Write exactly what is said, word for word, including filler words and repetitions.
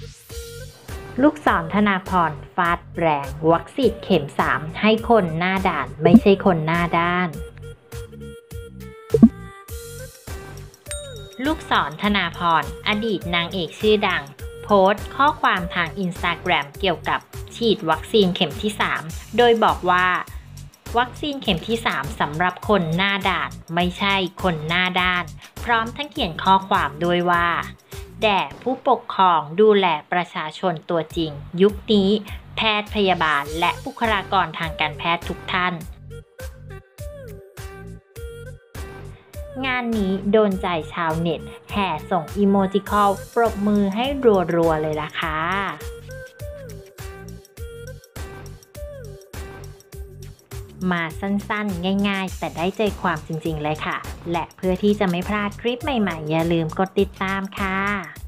ลูกศรธนาพรฟาดแรงวัคซีนเข็มสามให้คนหน้าด่านไม่ใช่คนหน้าด้านลูกศรธนาพรอดีตนางเอกชื่อดังโพสต์ข้อความทางอินสตาแกรมเกี่ยวกับฉีดวัคซีนเข็มที่สามโดยบอกว่าวัคซีนเข็มที่สามสำหรับคนหน้าด่านไม่ใช่คนหน้าด้านพร้อมทั้งเขียนข้อความด้วยว่าแด่ผู้ปกครองดูแลประชาชนตัวจริงยุคนี้แพทย์พยาบาลและบุคลากรทางการแพทย์ทุกท่านงานนี้โดนใจชาวเน็ตแห่ส่งอีโมจิคอลปรบมือให้รัวๆเลยล่ะค่ะมาสั้นๆง่ายๆแต่ได้ใจความจริงๆเลยค่ะและเพื่อที่จะไม่พลาดคลิปใหม่ๆอย่าลืมกดติดตามค่ะ